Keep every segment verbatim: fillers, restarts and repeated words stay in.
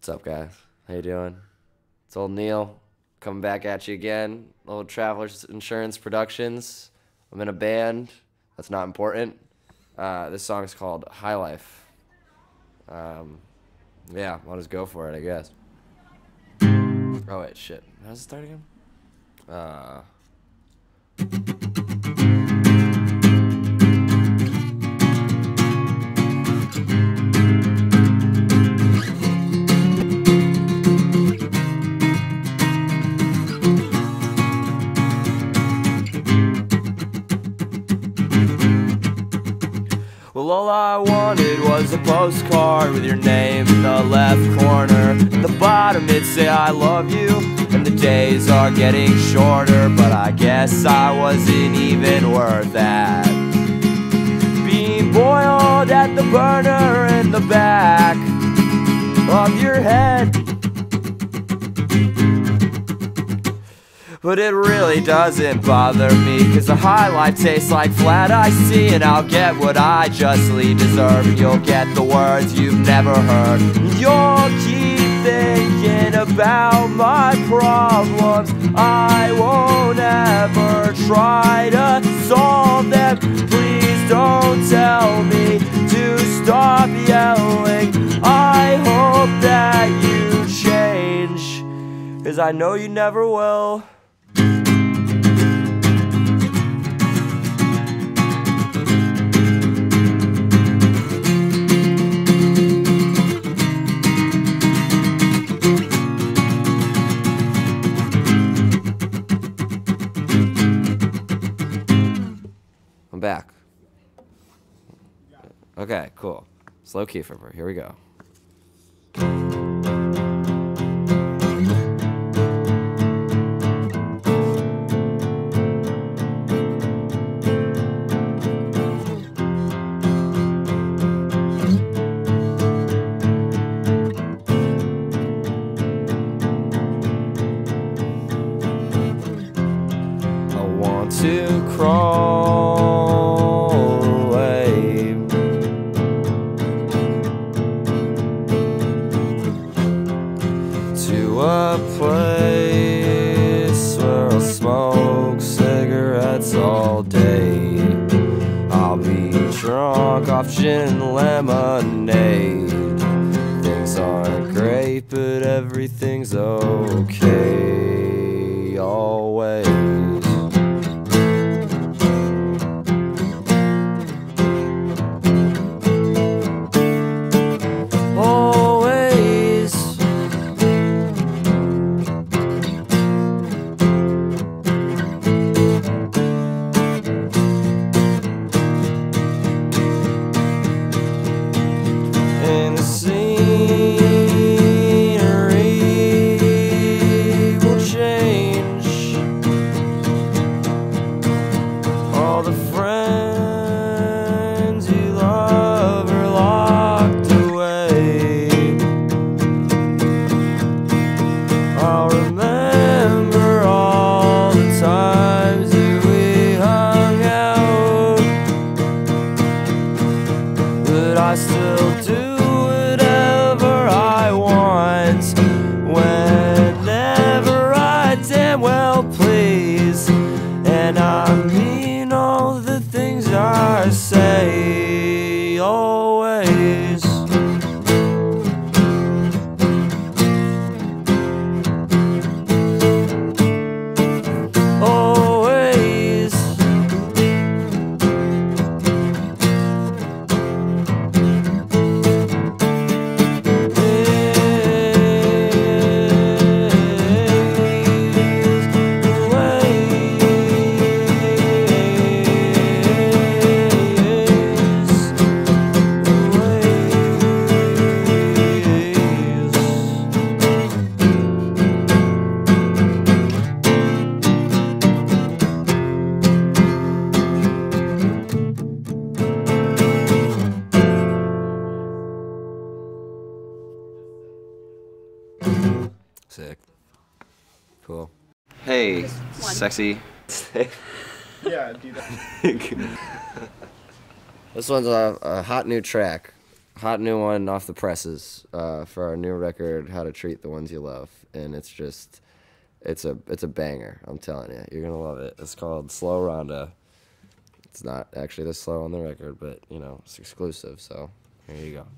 What's up, guys? How you doing? It's old Neil coming back at you again. Old Travelers Insurance Productions. I'm in a band. That's not important. Uh, this song is called High Life. Um, yeah, I'll just go for it, I guess. Oh wait, shit. How's it start again? Uh. Well, all I wanted was a postcard with your name in the left corner. At the bottom it'd say I love you, and the days are getting shorter, but I guess I wasn't even worth that. Being boiled at the burner in the back of your head. But it really doesn't bother me, cause the high life tastes like flat iced, and I'll get what I justly deserve, and you'll get the words you've never heard. You'll keep thinking about my problems. I won't ever try to solve them. Please don't tell me to stop yelling. I hope that you change, cause I know you never will. I'm back. Okay, cool. Slow keyframe. Here we go. I want to crawl away to a place where I'll smoke cigarettes all day. I'll be drunk off gin and lemonade. Things aren't great, but everything's okay always. And the scenery will change. All the friends you love are locked away. I'll remember all the times that we hung out, but I still do whatever I want, whenever I damn well please. And I mean all the things I say always. Always. Sick. Cool. Hey, sexy. Yeah, do that. This one's a, a hot new track. hot new one off the presses uh, for our new record, How to Treat the Ones You Love. And it's just, it's a it's a banger, I'm telling you. You're going to love it. It's called Slow Ronda. It's not actually this slow on the record, but, you know, it's exclusive, so here you go.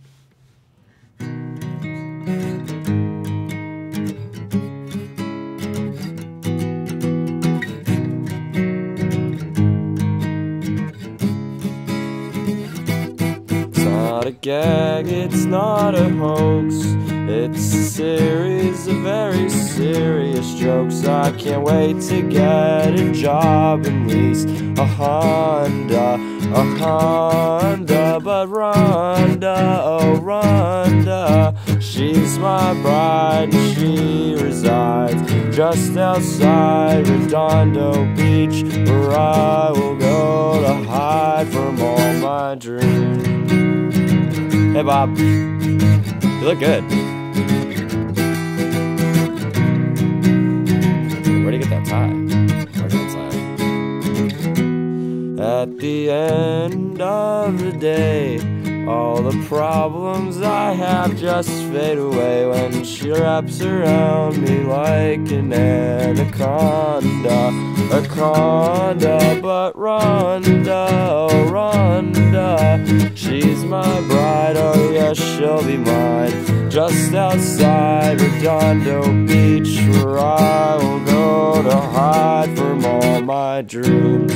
Not a gag, it's not a hoax. It's a series of very serious jokes. I can't wait to get a job and lease a Honda, a Honda. But Rhonda, oh Rhonda, she's my bride and she resides just outside Redondo Beach, where I will go to hide from all my dreams. Hey Bob, you look good. Where'd you get that tie? Where's that tie? At the end of the day, all the problems I have just fade away when she wraps around me like an anaconda, a conda. But Rhonda, oh Rhonda, she's my bride, oh yes, she'll be mine. Just outside Redondo Beach, where I will go to hide from all my dreams.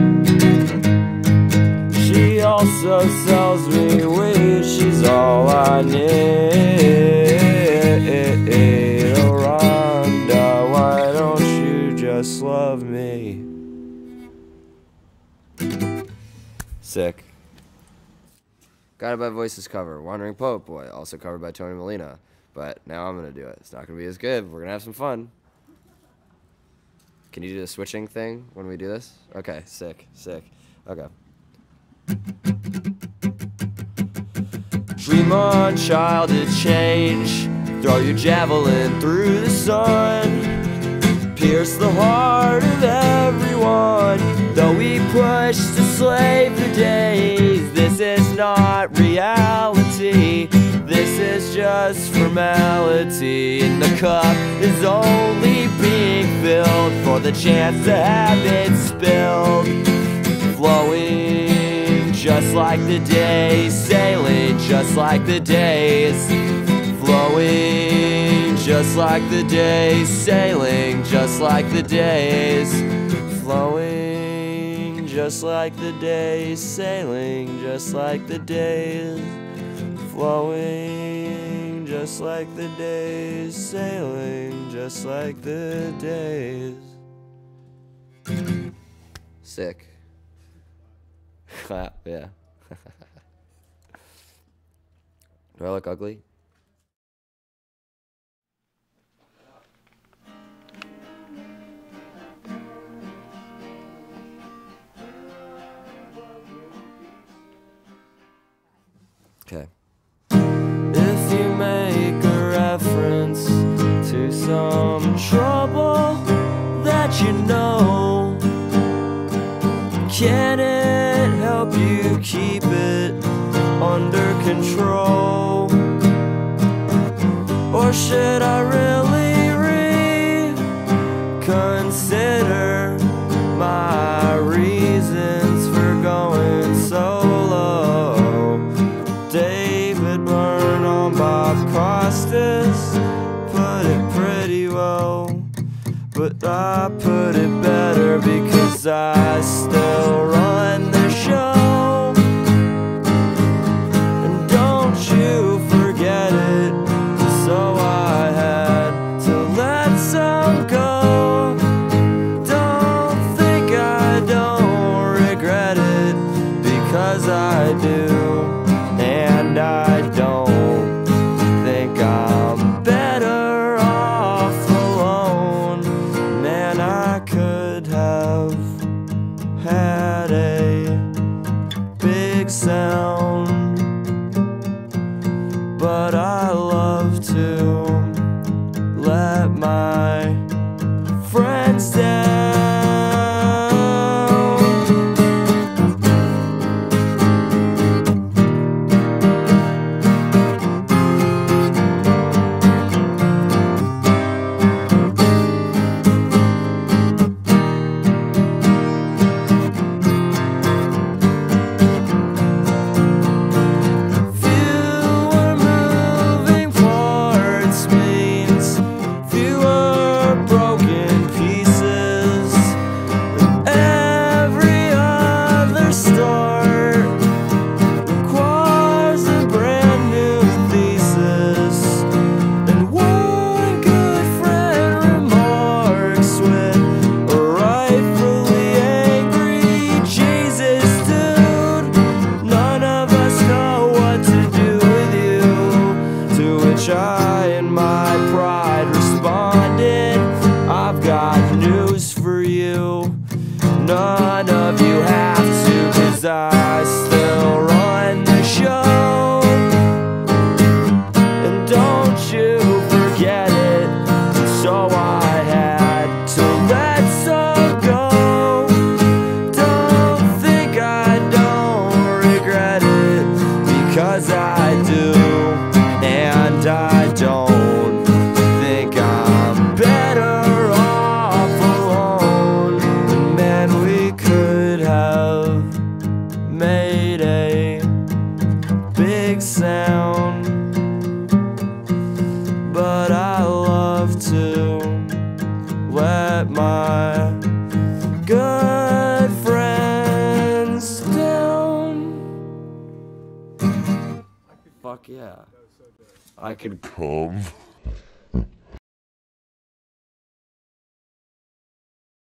She also sells me weed, she's all I need. Oh Rhonda, why don't you just love me? Sick. Guided by Voices cover, Wandering Poet Boy, also covered by Tony Molina. But now I'm going to do it. It's not going to be as good, but we're going to have some fun. Can you do the switching thing when we do this? Okay, sick, sick. Okay. Dream on, child, to change. Throw your javelin through the sun. Pierce the heart of everyone. Though we push to slave the days, this is not reality. This is just formality. And the cup is only being filled for the chance to have it spilled. Flowing just like the days, sailing just like the days. Flowing just like the days, sailing just like the days. Flowing just like the days, sailing just like the days. Flowing just like the days, sailing just like the days. Sick. Clap, yeah. Do I look ugly? Okay. If you make a reference to some trouble that you know, can it help you keep it under control? Or should I really reconsider my reasons for going solo? David Byrne on Bob Costas put it pretty well, but I put it better because I still run the show. And don't you forget it, so I had to let some go. Don't think I don't regret it, because I do. And I don't think I'm better off alone. Man, I could have had a big sound, but I love to let my friends down. I do, and I don't think I'm better off alone. And man, we could have made a big sound, but I love to let my good friends down. Fuck yeah. I could come.